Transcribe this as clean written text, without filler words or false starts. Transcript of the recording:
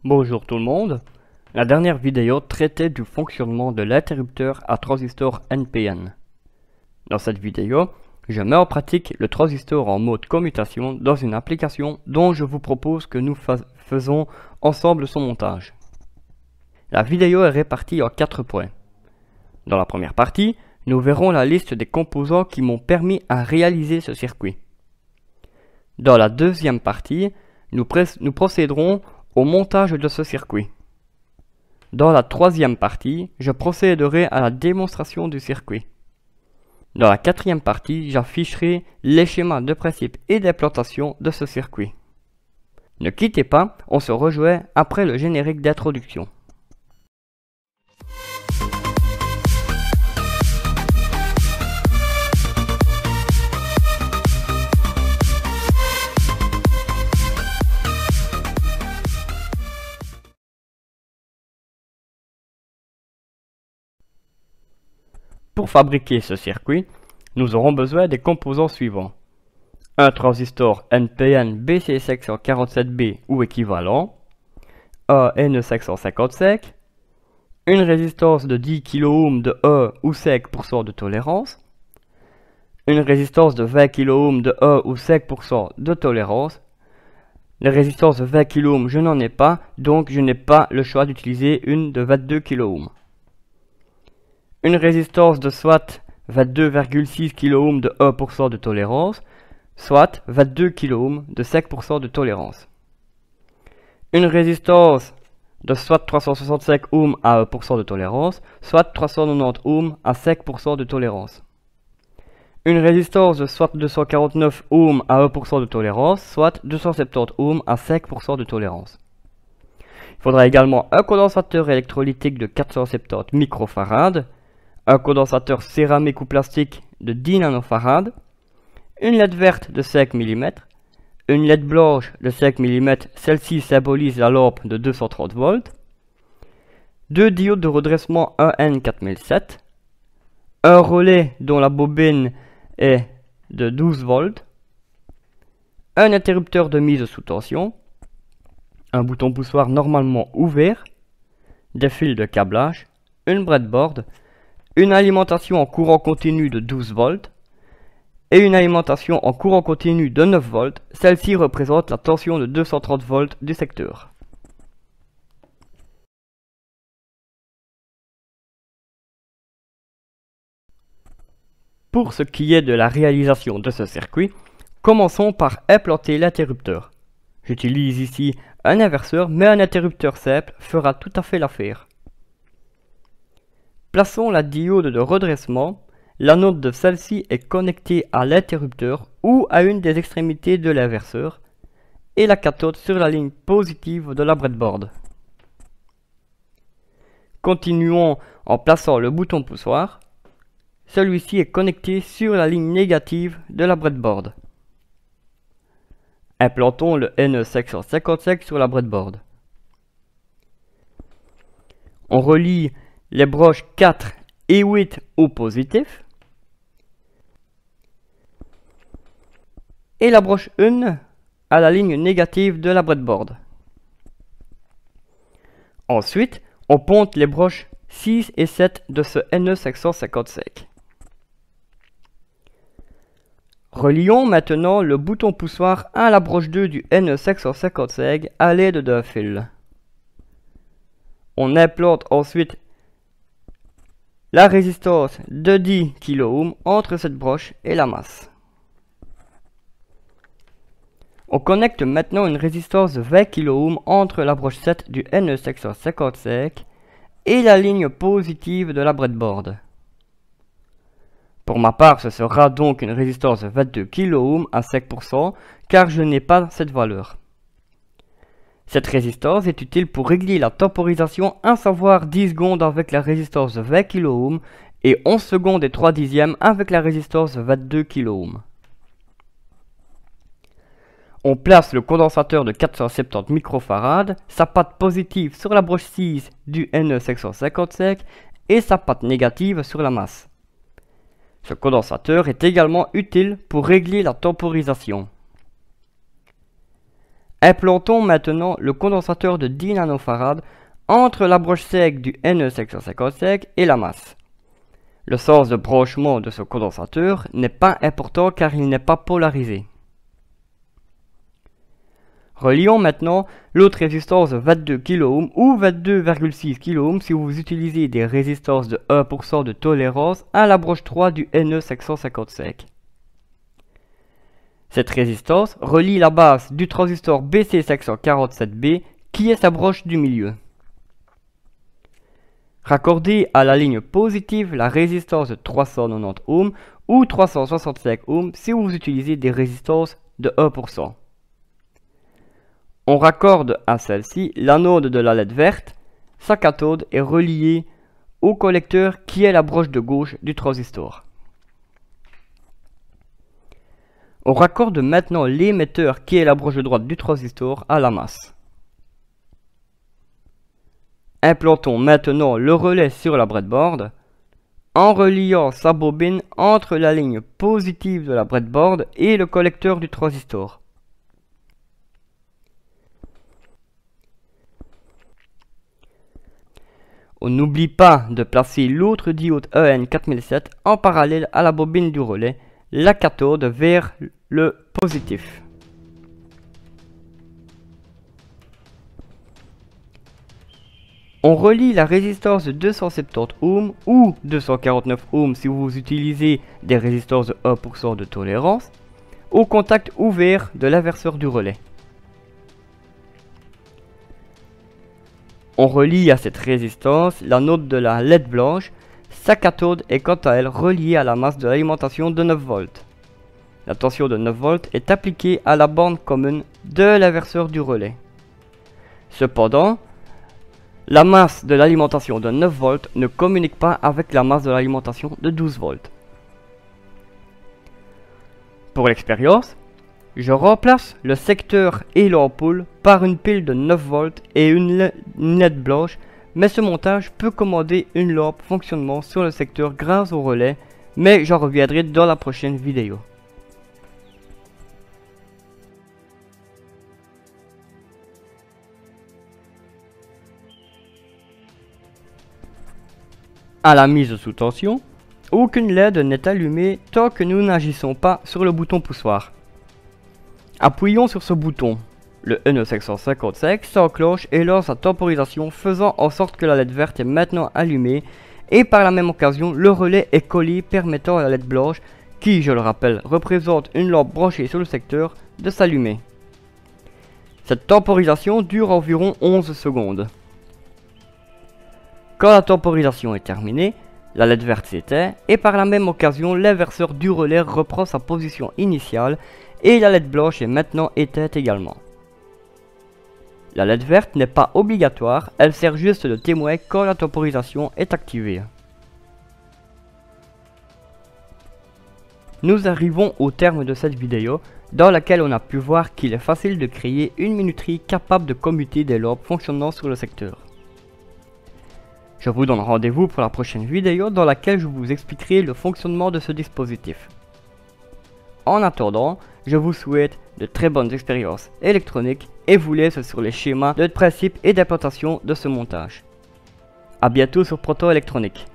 Bonjour tout le monde. La dernière vidéo traitait du fonctionnement de l'interrupteur à transistor NPN. Dans cette vidéo, je mets en pratique le transistor en mode commutation dans une application dont je vous propose que nous faisons ensemble son montage. La vidéo est répartie en 4 points. Dans la première partie, nous verrons la liste des composants qui m'ont permis à réaliser ce circuit. Dans la deuxième partie, nous procéderons au montage de ce circuit. Dans la troisième partie, je procéderai à la démonstration du circuit. Dans la quatrième partie, j'afficherai les schémas de principe et d'implantation de ce circuit. Ne quittez pas, on se rejoint après le générique d'introduction. Pour fabriquer ce circuit, nous aurons besoin des composants suivants. Un transistor NPN BC547B ou équivalent, un NE555, une résistance de 10 kΩ de 1 ou 5% de tolérance, une résistance de 20 kΩ de 1 ou 5% de tolérance. Les résistances de 20 kΩ, je n'en ai pas, donc je n'ai pas le choix d'utiliser une de 22 kΩ. Une résistance de soit 22,6 kΩ de 1% de tolérance, soit 22 kΩ de 5% de tolérance. Une résistance de soit 365 Ω à 1% de tolérance, soit 390 Ω à 5% de tolérance. Une résistance de soit 249 Ω à 1% de tolérance, soit 270 Ω à 5% de tolérance. Il faudra également un condensateur électrolytique de 470 microfarad, un condensateur céramique ou plastique de 10 nanofarad, une LED verte de 5 mm, une LED blanche de 5 mm, celle-ci symbolise la lampe de 230 volts, deux diodes de redressement EN4007, un relais dont la bobine est de 12 volts, un interrupteur de mise sous tension, un bouton poussoir normalement ouvert, des fils de câblage, une breadboard, une alimentation en courant continu de 12 volts et une alimentation en courant continu de 9 volts. Celle-ci représente la tension de 230 volts du secteur. Pour ce qui est de la réalisation de ce circuit, commençons par implanter l'interrupteur. J'utilise ici un inverseur, mais un interrupteur simple fera tout à fait l'affaire. Plaçons la diode de redressement. L'anode de celle-ci est connectée à l'interrupteur ou à une des extrémités de l'inverseur et la cathode sur la ligne positive de la breadboard. Continuons en plaçant le bouton poussoir. Celui-ci est connecté sur la ligne négative de la breadboard. Implantons le NE555 sur la breadboard. On relie les broches 4 et 8 au positif et la broche 1 à la ligne négative de la breadboard. Ensuite, on ponte les broches 6 et 7 de ce NE555. Relions maintenant le bouton poussoir à la broche 2 du NE555 à l'aide d'un fil. On implante ensuite la résistance de 10 kΩ entre cette broche et la masse. On connecte maintenant une résistance de 20 kΩ entre la broche 7 du NE555 et la ligne positive de la breadboard. Pour ma part, ce sera donc une résistance de 22 kΩ à 5% car je n'ai pas cette valeur. Cette résistance est utile pour régler la temporisation, à savoir 10 secondes avec la résistance de 20 kΩ et 11 secondes et 3 dixièmes avec la résistance de 22 kΩ. On place le condensateur de 470 microfarad, sa patte positive sur la broche 6 du NE555 et sa patte négative sur la masse. Ce condensateur est également utile pour régler la temporisation. Implantons maintenant le condensateur de 10 nanofarad entre la broche sec du NE755 et la masse. Le sens de branchement de ce condensateur n'est pas important car il n'est pas polarisé. Relions maintenant l'autre résistance de 22 kΩ ou 22,6 kΩ si vous utilisez des résistances de 1% de tolérance à la broche 3 du NE755. Cette résistance relie la base du transistor BC547B qui est sa broche du milieu. Raccordez à la ligne positive la résistance de 390 ohms ou 365 ohms si vous utilisez des résistances de 1%. On raccorde à celle-ci l'anode de la LED verte. Sa cathode est reliée au collecteur qui est la broche de gauche du transistor. On raccorde maintenant l'émetteur qui est la broche de droite du transistor à la masse. Implantons maintenant le relais sur la breadboard en reliant sa bobine entre la ligne positive de la breadboard et le collecteur du transistor. On n'oublie pas de placer l'autre diode EN4007 en parallèle à la bobine du relais, la cathode vers le positif. On relie la résistance de 270 ohms ou 249 ohms si vous utilisez des résistances de 1% de tolérance au contact ouvert de l'inverseur du relais. On relie à cette résistance l'anode de la LED blanche. Sa cathode est quant à elle reliée à la masse de l'alimentation de 9 volts. La tension de 9 volts est appliquée à la bande commune de l'inverseur du relais. Cependant, la masse de l'alimentation de 9 volts ne communique pas avec la masse de l'alimentation de 12 volts. Pour l'expérience, je remplace le secteur et l'ampoule par une pile de 9 volts et une LED blanche, mais ce montage peut commander une lampe fonctionnement sur le secteur grâce au relais, mais j'en reviendrai dans la prochaine vidéo. À la mise sous tension, aucune LED n'est allumée tant que nous n'agissons pas sur le bouton poussoir. Appuyons sur ce bouton. Le NE755 s'enclenche et lance sa temporisation, faisant en sorte que la LED verte est maintenant allumée et par la même occasion le relais est collé, permettant à la LED blanche, qui je le rappelle représente une lampe branchée sur le secteur, de s'allumer. Cette temporisation dure environ 11 secondes. Quand la temporisation est terminée, la LED verte s'éteint et par la même occasion l'inverseur du relais reprend sa position initiale et la LED blanche est maintenant éteinte également. La LED verte n'est pas obligatoire, elle sert juste de témoin quand la temporisation est activée. Nous arrivons au terme de cette vidéo dans laquelle on a pu voir qu'il est facile de créer une minuterie capable de commuter des lampes fonctionnant sur le secteur. Je vous donne rendez-vous pour la prochaine vidéo dans laquelle je vous expliquerai le fonctionnement de ce dispositif. En attendant, je vous souhaite de très bonnes expériences électroniques et vous laisse sur les schémas de principe et d'implantation de ce montage. A bientôt sur Proto Électronique.